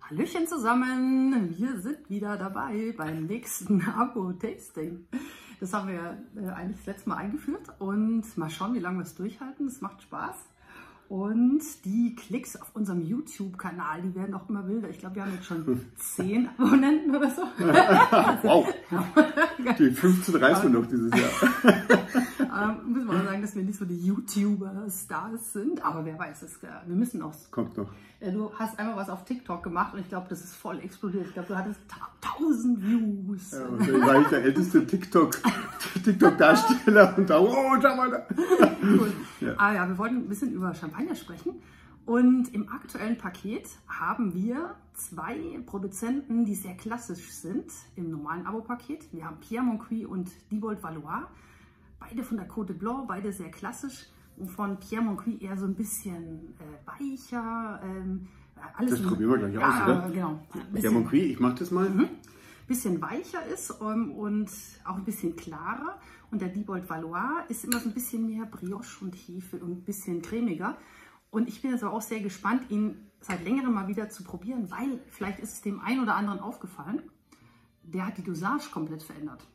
Hallöchen zusammen, wir sind wieder dabei beim nächsten Abo-Tasting. Das haben wir eigentlich das letzte Mal eingeführt und mal schauen, wie lange wir es durchhalten. Es macht Spaß. Und die Klicks auf unserem YouTube-Kanal, die werden auch immer wilder. Ich glaube, wir haben jetzt schon 10 Abonnenten oder so. Wow, die 15 reißen wir noch dieses Jahr. Müssen wir mal sagen, dass wir nicht so die YouTuber-Stars sind, aber wer weiß es, wir müssen auch. Kommt noch. Du hast einmal was auf TikTok gemacht und ich glaube, das ist voll explodiert. Ich glaube, du hattest 1000 Views. Ja, war ich der älteste TikTok-Darsteller und da, oh, schau mal da. Cool. Ja, wir wollten ein bisschen über Champagner sprechen. Und im aktuellen Paket haben wir 2 Produzenten, die sehr klassisch sind im normalen Abo-Paket. Wir haben Pierre Moncuit und Diebold Valois. Beide von der Côte de Blanc, beide sehr klassisch. Und von Pierre Moncuit eher so ein bisschen weicher. Alles Das probieren wir gleich aus, oder? Genau. Pierre Moncuit, ich mach das mal. Bisschen weicher ist und auch ein bisschen klarer. Und der Diebold Valois ist immer so ein bisschen mehr Brioche und Hefe und ein bisschen cremiger. Und ich bin jetzt auch sehr gespannt, ihn seit längerem mal wieder zu probieren, weil vielleicht ist es dem einen oder anderen aufgefallen, der hat die Dosage komplett verändert.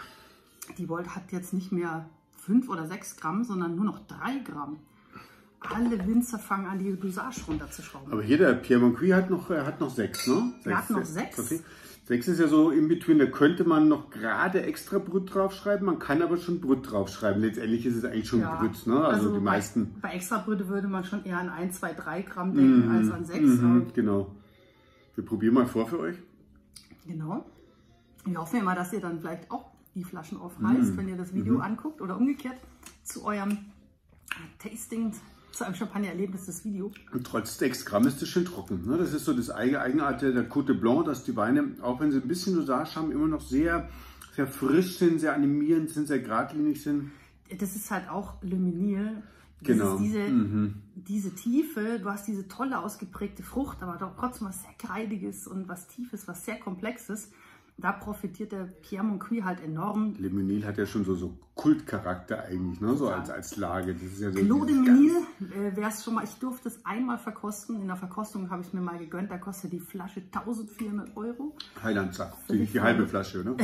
Diebold hat jetzt nicht mehr 5 oder 6 Gramm, sondern nur noch 3 Gramm. Alle Winzer fangen an, die Dosage runterzuschrauben. Aber hier der Pierre Moncuit hat noch 6, ne? Er hat noch 6. 6 ist ja so in between, da könnte man noch gerade extra Brut draufschreiben, man kann aber schon Brut draufschreiben. Letztendlich ist es eigentlich schon Brut, ne? Also die meisten. Bei extra Brüte würde man schon eher an 1, 2, 3 Gramm denken als an 6. Genau. Wir probieren mal vor für euch. Genau. Wir hoffen ja mal, dass ihr dann vielleicht auch die Flaschen aufreißt, wenn ihr das Video anguckt oder umgekehrt zu eurem Tasting, zu einem Champagner-Erlebnis das Video. Und trotz 6 Gramm ist es schön trocken. Ne? Das ist so das Eigenart der Côte de Blanc, dass die Weine, auch wenn sie ein bisschen Dosage haben, immer noch sehr, sehr frisch sind, sehr animierend sind, sehr geradlinig sind. Das ist halt auch Le Mesnil. Genau. Diese Tiefe, du hast diese tolle ausgeprägte Frucht, aber doch trotzdem was sehr Kreidiges und was Tiefes, was sehr Komplexes. Da profitiert der Pierre Moncuit halt enorm. Le Mesnil hat ja schon so Kultcharakter eigentlich, ne? So als Lage. Das ist ja so Clos de Menil, wäre es schon mal, ich durfte es einmal verkosten. In der Verkostung habe ich es mir mal gegönnt. Da kostet die Flasche 1400 €. Heilandsack, die halbe Flasche, ne?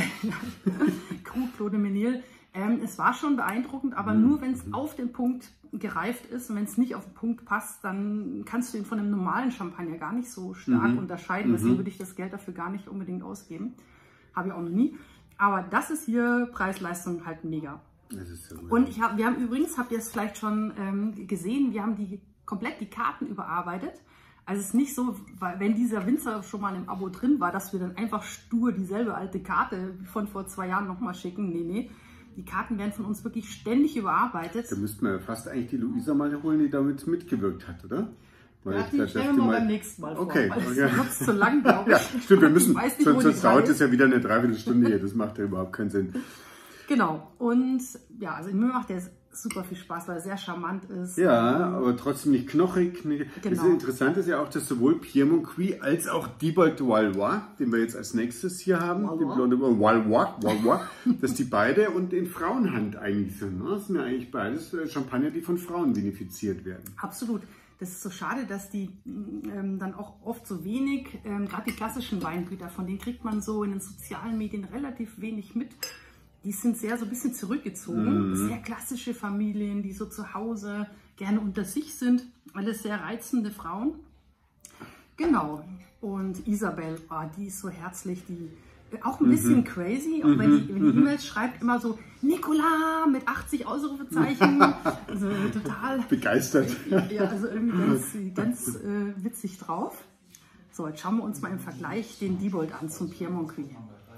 Clos de Menil. Es war schon beeindruckend, aber nur wenn es auf den Punkt gereift ist und wenn es nicht auf den Punkt passt, dann kannst du ihn von einem normalen Champagner gar nicht so stark unterscheiden. Deswegen würde ich das Geld dafür gar nicht unbedingt ausgeben. Habe ich auch noch nie. Aber das ist hier Preis-Leistung halt mega. Das ist so gut. Und wir haben übrigens, habt ihr es vielleicht schon gesehen, wir haben komplett die Karten überarbeitet. Also es ist nicht so, weil wenn dieser Winzer schon mal im Abo drin war, dass wir dann einfach stur dieselbe alte Karte von vor 2 Jahren nochmal schicken. Nee. Die Karten werden von uns wirklich ständig überarbeitet. Da müssten wir fast eigentlich die Luisa mal holen, die damit mitgewirkt hat, oder? Ja, die stellen wir mal beim nächsten Mal vor. Okay. Weil es wird zu lang, glaube ich. Ja, stimmt, wir müssen, nicht, sonst dauert es ja wieder eine Dreiviertelstunde hier. Das macht ja überhaupt keinen Sinn. Genau. Und ja, also mir macht der super viel Spaß, weil er sehr charmant ist. Ja, aber trotzdem nicht knochig. Genau. Das Interessante ist ja auch, dass sowohl Pierre Moncuit als auch Diebold Valois, den wir jetzt als nächstes hier haben, Valois, dass die beide und in Frauenhand eigentlich sind. Ne? Das sind ja eigentlich beides Champagner, die von Frauen vinifiziert werden. Absolut. Das ist so schade, dass die dann auch oft so wenig, gerade die klassischen Weingüter, von denen kriegt man so in den sozialen Medien relativ wenig mit. Die sind so ein bisschen zurückgezogen. Sehr klassische Familien, die so zu Hause gerne unter sich sind. Alles sehr reizende Frauen. Genau. Und Isabel, die ist so herzlich, die auch ein bisschen crazy. Und wenn die E-Mails schreibt, immer so Nicolas mit 80 Ausrufezeichen. Also total begeistert. Ja, also irgendwie ganz witzig drauf. So, jetzt schauen wir uns mal im Vergleich den Diebold an zum Pierre Moncuit.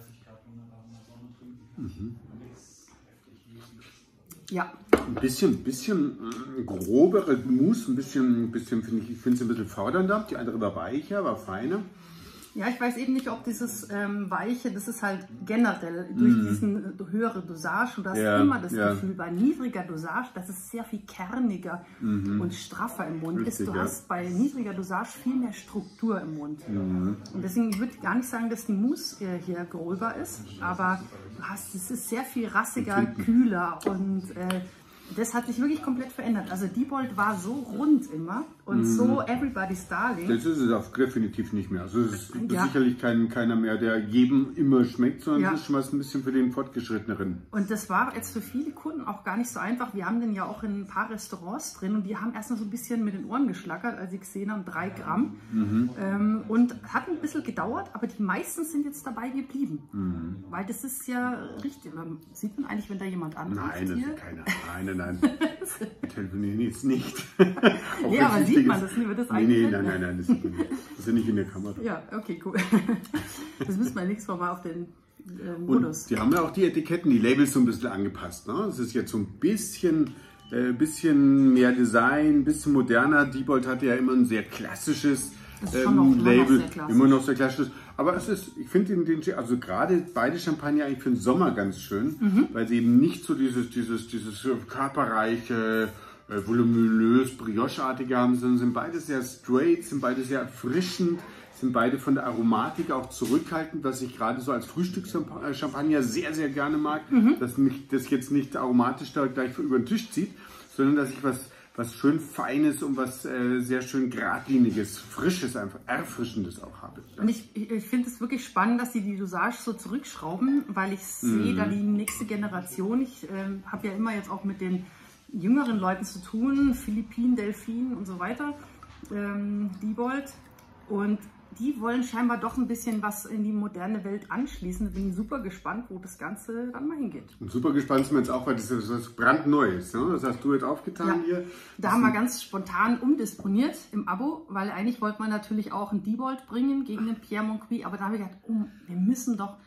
Ja. Ein bisschen grobere Mousse, ein bisschen finde ich es ein bisschen fordernder. Die andere war weicher, war feiner. Ja, ich weiß eben nicht, ob dieses Weiche, das ist halt generell durch diesen höhere Dosage und du hast immer das Gefühl, bei niedriger Dosage, dass es sehr viel kerniger und straffer im Mund ist. Du hast bei niedriger Dosage viel mehr Struktur im Mund. Und deswegen würde ich gar nicht sagen, dass die Mousse hier gröber ist, aber es ist sehr viel rassiger, kühler und Das hat sich wirklich komplett verändert. Also Diebold war so rund immer und so everybody's darling. Das ist es auch definitiv nicht mehr. Also es ist sicherlich keiner mehr, der jedem immer schmeckt, sondern es ist schon was ein bisschen für den Fortgeschritteneren. Und das war jetzt für viele Kunden auch gar nicht so einfach. Wir haben den ja auch in ein paar Restaurants drin und die haben erst noch so ein bisschen mit den Ohren geschlackert, als sie gesehen haben, 3 Gramm. Und hat ein bisschen gedauert, aber die meisten sind jetzt dabei geblieben. Weil das ist ja richtig. Sieht man eigentlich, wenn da jemand anruft? Nein, das ist keiner. Nein. Telefonieren jetzt nicht. Nee, aber sieht man das nicht? Wird das nein, das sieht man nicht. Das ist ja nicht in der Kamera. Ja, okay, cool. Das müssen wir nächstes Mal auf den Modus. Und die haben ja auch die Etiketten, die Labels so ein bisschen angepasst. Ne? Das ist jetzt so ein bisschen mehr Design, ein bisschen moderner. Diebold hatte ja immer ein sehr klassisches Label. Immer noch sehr klassisch. Aber es ist, ich finde also gerade beide Champagner eigentlich für den Sommer ganz schön, weil sie eben nicht so dieses körperreiche, voluminös, brioche-artige haben, sondern sind beide sehr straight, sind beide sehr erfrischend, sind beide von der Aromatik auch zurückhaltend, was ich gerade so als Frühstückschampagner sehr, sehr gerne mag, dass mich das jetzt nicht aromatisch da gleich über den Tisch zieht, sondern dass ich was schön Feines und was sehr schön Geradliniges, Frisches, einfach Erfrischendes auch habe. Ja. Und ich finde es wirklich spannend, dass sie die Dosage so zurückschrauben, weil ich sehe da die nächste Generation. Ich habe ja immer jetzt auch mit den jüngeren Leuten zu tun, Philippinen, Delfin und so weiter, Diebold. Und die wollen scheinbar doch ein bisschen was in die moderne Welt anschließen. Bin super gespannt, wo das Ganze dann mal hingeht. Und super gespannt sind wir jetzt auch, weil das ist was brandneues. Ne? Das hast du jetzt aufgetan hier. Da haben wir ganz spontan umdisponiert im Abo, weil eigentlich wollte man natürlich auch einen Diebold bringen gegen den Pierre Moncuis. Aber da habe ich gedacht, wir müssen doch,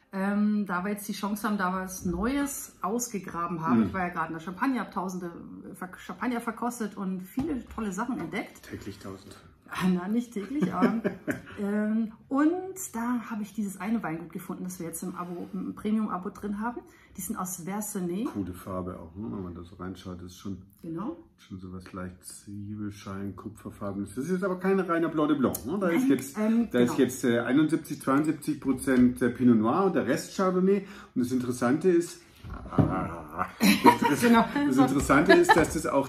da wir jetzt die Chance haben, da was Neues ausgegraben haben. Ich war ja gerade in der Champagne, habe tausende Champagner verkostet und viele tolle Sachen entdeckt. Täglich 1000. Na, nicht täglich, aber. Und da habe ich dieses eine Weingut gefunden, das wir jetzt im Premium-Abo drin haben. Die sind aus Versenay. Coole Farbe auch, ne? Wenn man da so reinschaut, das ist schon so was leicht Zwiebelschein, Kupferfarben. Das ist jetzt aber kein reiner Blanc de Blanc. Ne? Da ist jetzt 71-72% Pinot Noir und der Rest Chardonnay. Und das Interessante ist, dass das auch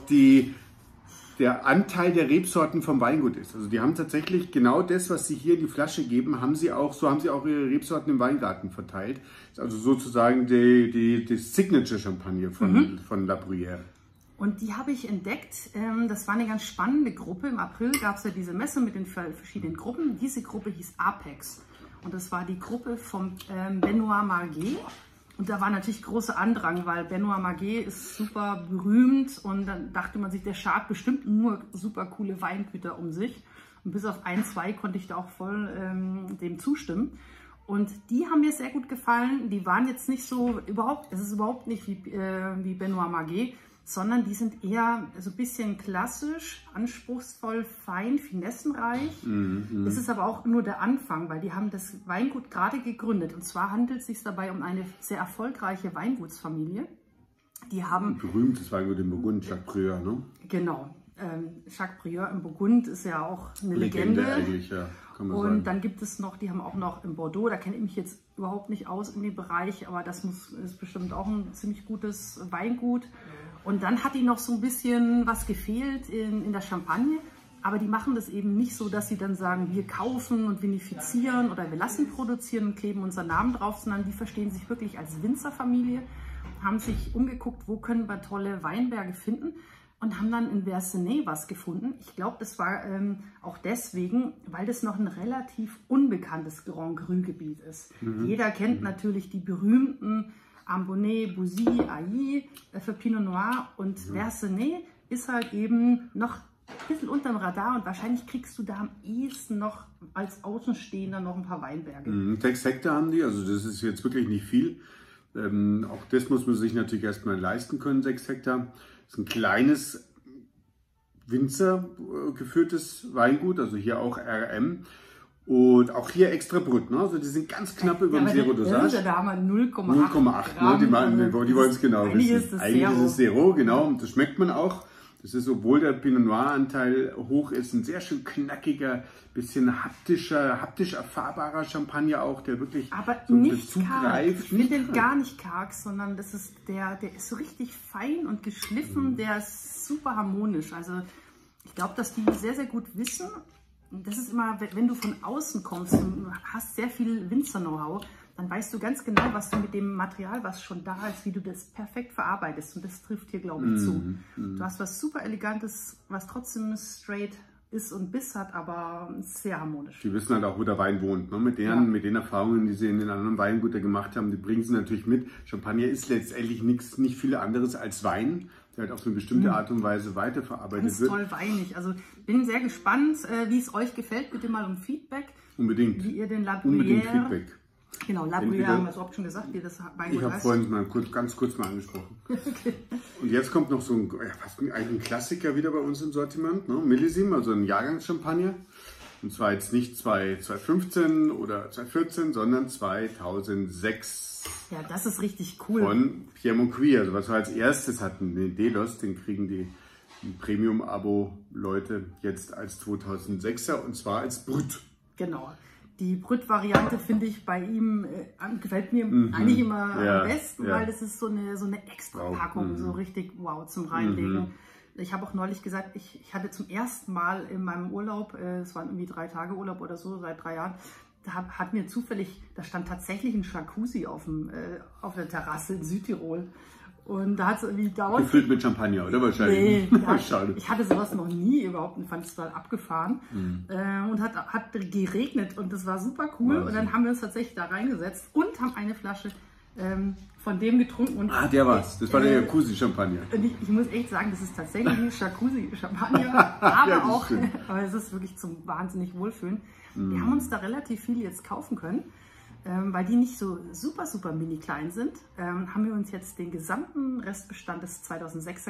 der Anteil der Rebsorten vom Weingut ist. Also die haben tatsächlich genau das, was sie hier in die Flasche geben, so haben sie auch ihre Rebsorten im Weingarten verteilt. Also sozusagen die Signature Champagne von La Bruyère. Und die habe ich entdeckt. Das war eine ganz spannende Gruppe. Im April gab es ja diese Messe mit den verschiedenen Gruppen. Diese Gruppe hieß Apex. Und das war die Gruppe von Benoît Marguet. Und da war natürlich großer Andrang, weil Benoît Marguet ist super berühmt und dann dachte man sich, der schart bestimmt nur super coole Weingüter um sich. Und bis auf 1, 2 konnte ich da auch voll dem zustimmen. Und die haben mir sehr gut gefallen. Die waren jetzt nicht so, es ist überhaupt nicht wie Benoît Marguet, sondern die sind eher so ein bisschen klassisch, anspruchsvoll, fein, finessenreich. Es ist aber auch nur der Anfang, weil die haben das Weingut gerade gegründet. Und zwar handelt es sich dabei um eine sehr erfolgreiche Weingutsfamilie. Die haben berühmtes Weingut in Burgund, Jacques Prieur, ne? Genau. Jacques Prieur in Burgund ist ja auch eine Legende. Eigentlich, ja. Kann man und sagen. Dann gibt es noch, die haben auch noch in Bordeaux, da kenne ich mich jetzt überhaupt nicht aus in dem Bereich, aber das ist bestimmt auch ein ziemlich gutes Weingut. Und dann hat ihnen noch so ein bisschen was gefehlt in der Champagne. Aber die machen das eben nicht so, dass sie dann sagen, wir kaufen und vinifizieren oder wir lassen produzieren und kleben unseren Namen drauf, sondern die verstehen sich wirklich als Winzerfamilie, haben sich umgeguckt, wo können wir tolle Weinberge finden und haben dann in Versenay was gefunden. Ich glaube, das war auch deswegen, weil das noch ein relativ unbekanntes Grand Cru-Gebiet ist. Jeder kennt natürlich die berühmten Ambonnay, Bouzy, Ailly für Pinot Noir und Versenay ist halt eben noch ein bisschen unterm Radar und wahrscheinlich kriegst du da am ehesten noch als Außenstehender noch ein paar Weinberge. 6 Hektar haben die, also das ist jetzt wirklich nicht viel. Auch das muss man sich natürlich erstmal leisten können, 6 Hektar. Das ist ein kleines Winzer geführtes Weingut, also hier auch RM. Und auch hier extra Brut, ne? Also die sind ganz knapp über dem Zero-Dosage. Da haben wir 0,8 ne? Die wollen es genau Eigentlich wissen. ist es Eigentlich ist es Zero, genau. Und das schmeckt man auch. Das ist, obwohl der Pinot Noir Anteil hoch ist, ein sehr schön knackiger, bisschen haptisch erfahrbarer Champagner auch, der wirklich aber so nicht zugreift. Ich finde den gar nicht karg, sondern das ist der ist so richtig fein und geschliffen, der ist super harmonisch. Also ich glaube, dass die sehr, sehr gut wissen. Das ist immer, wenn du von außen kommst und hast sehr viel Winzer-Know-how, dann weißt du ganz genau, was du mit dem Material, was schon da ist, wie du das perfekt verarbeitest. Und das trifft hier, glaube ich, zu. Du hast was super Elegantes, was trotzdem straight ist und Biss hat, aber sehr harmonisch. Die wissen halt auch, wo der Wein wohnt. Ne? Mit den Erfahrungen, die sie in den anderen Weingütern gemacht haben, die bringen sie natürlich mit. Champagner ist letztendlich nicht viel anderes als Wein, der halt auf so eine bestimmte Art und Weise weiterverarbeitet wird. Ganz toll weinig. Also bin sehr gespannt, wie es euch gefällt. Bitte mal um Feedback. Unbedingt. Wie ihr den La Bruyère... Unbedingt Feedback. Genau, La Bruyère haben wir es überhaupt schon gesagt, wie das Weingut heißt. Ich habe vorhin mal ganz kurz mal angesprochen. Okay. Und jetzt kommt noch so ein Klassiker wieder bei uns im Sortiment, ne? Millésime, also ein Jahrgangschampagner. Und zwar jetzt nicht 2015 oder 2014, sondern 2006. Ja, das ist richtig cool. Von Pierre Moncuy, also was wir als erstes hatten, den Delos, den kriegen die Premium-Abo-Leute jetzt als 2006er und zwar als Brut. Genau. Die Brut-Variante finde ich bei ihm, gefällt mir eigentlich immer am besten, weil das ist so eine Extra-Packung, so richtig wow zum Reinlegen. Ich habe auch neulich gesagt, ich hatte zum ersten Mal in meinem Urlaub, es waren irgendwie 3 Tage Urlaub oder so, seit 3 Jahren, da hat mir zufällig, da stand tatsächlich ein Jacuzzi auf der Terrasse in Südtirol. Und da hat es irgendwie dauert. Gefüllt mit Champagner, oder wahrscheinlich? Nee, ich hatte sowas noch nie überhaupt und fand es total abgefahren. Und hat geregnet und das war super cool. Wahnsinn. Und dann haben wir uns tatsächlich da reingesetzt und haben eine Flasche von dem getrunken. Und, der war's. Das war der Jacuzzi-Champagner. Und ich muss echt sagen, das ist tatsächlich ein Jacuzzi-Champagner, aber aber es ist wirklich zum wahnsinnig Wohlfühlen. Wir haben uns da relativ viel jetzt kaufen können. Weil die nicht so super mini klein sind, haben wir uns jetzt den gesamten Restbestand des 2006er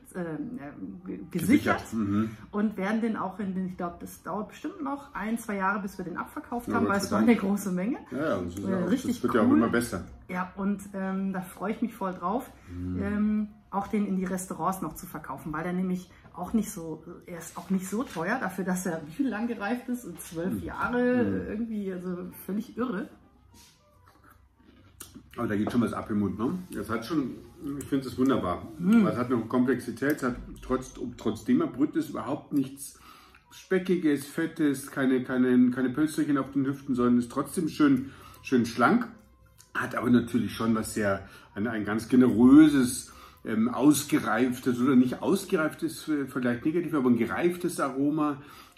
gesichert und werden den auch ich glaube, das dauert bestimmt noch 1-2 Jahre, bis wir den abverkauft haben, weil es war eine große Menge. Ja, das ist richtig das wird cool. Ja auch immer besser. Ja, und da freue ich mich voll drauf, auch den in die Restaurants noch zu verkaufen, weil der nämlich er ist auch nicht so teuer, dafür, dass er wie viel lang gereift ist, 12 Jahre, irgendwie, also völlig irre. Aber da geht schon was ab im Mund, ne? Das hat schon, ich finde es wunderbar. Es hat noch Komplexität, es hat trotzdem er Brut ist, überhaupt nichts Speckiges, Fettes, keine Pölsterchen auf den Hüften, sondern ist trotzdem schön schlank. Hat aber natürlich schon was ein ganz generöses, ausgereiftes oder nicht ausgereiftes, vielleicht negativ, aber ein gereiftes Aroma,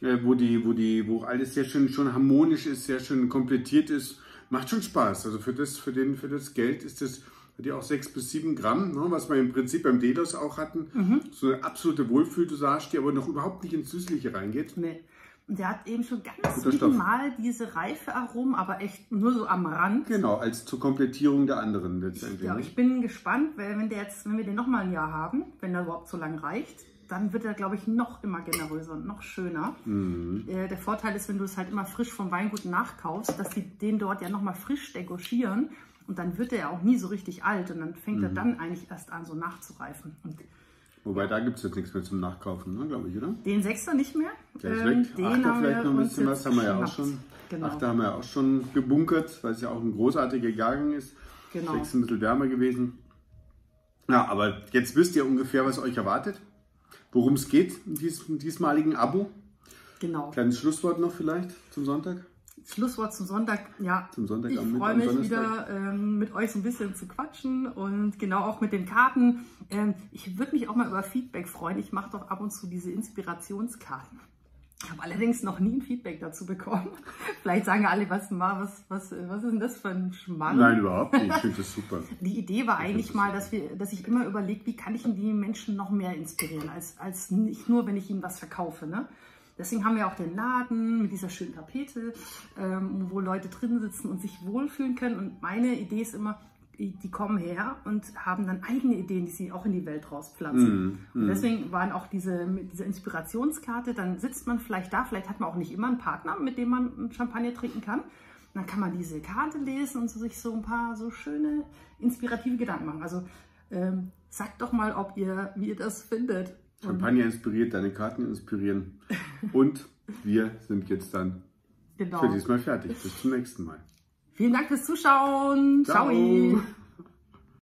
wo alles sehr schön schon harmonisch ist, sehr schön komplettiert ist. Macht schon Spaß. Also für das Geld ist das, hat ja auch 6 bis 7 Gramm, ne, was wir im Prinzip beim Delos auch hatten. So eine absolute Wohlfühldosage, die aber noch überhaupt nicht ins Süßliche reingeht. Nee. Und der hat eben schon ganz minimal diese Reifearomen, aber echt nur so am Rand. Genau, als zur Komplettierung der anderen letztendlich. Ja, ich bin gespannt, weil wenn wir den nochmal ein Jahr haben, wenn er überhaupt so lang reicht, dann wird er, glaube ich, noch immer generöser und noch schöner. Der Vorteil ist, wenn du es halt immer frisch vom Weingut nachkaufst, dass die den dort ja nochmal frisch degorgieren und dann wird er ja auch nie so richtig alt und dann fängt er dann eigentlich erst an, so nachzureifen. Wobei, da gibt es jetzt nichts mehr zum Nachkaufen, ne, glaube ich, oder? Den 6er nicht mehr. Der ist weg. Den 8er vielleicht noch ein bisschen was, haben wir ja auch schon. Genau. 8er haben wir ja auch schon gebunkert, weil es ja auch ein großartiger Jahrgang ist. Genau. 6 ist ein bisschen wärmer gewesen. Ja, aber jetzt wisst ihr ungefähr, was euch erwartet. Worum es geht in diesem diesmaligen Abo. Genau. Kleines Schlusswort noch vielleicht zum Sonntag. Schlusswort zum Sonntag, ja. Zum Sonntag ich freue mich wieder mit euch so ein bisschen zu quatschen und genau auch mit den Karten. Ich würde mich auch mal über Feedback freuen. Ich mache doch ab und zu diese Inspirationskarten. Ich habe allerdings noch nie ein Feedback dazu bekommen. Vielleicht sagen alle, was ist denn das für ein Schmarrn? Nein, überhaupt nicht. Ich finde das super. Die Idee war eigentlich mal, dass ich immer überlege, wie kann ich die Menschen noch mehr inspirieren, als nicht nur, wenn ich ihnen was verkaufe. Ne? Deswegen haben wir auch den Laden mit dieser schönen Tapete, wo Leute drin sitzen und sich wohlfühlen können. Und meine Idee ist immer, die kommen her und haben dann eigene Ideen, die sie auch in die Welt rauspflanzen. Und deswegen waren auch diese Inspirationskarte, dann sitzt man vielleicht da, vielleicht hat man auch nicht immer einen Partner, mit dem man einen Champagner trinken kann. Und dann kann man diese Karte lesen und sich so ein paar so schöne, inspirative Gedanken machen. Also sagt doch mal, wie ihr das findet. Champagner inspiriert, deine Karten inspirieren. Und wir sind jetzt dann für diesmal fertig. Bis zum nächsten Mal. Vielen Dank fürs Zuschauen. Ciao.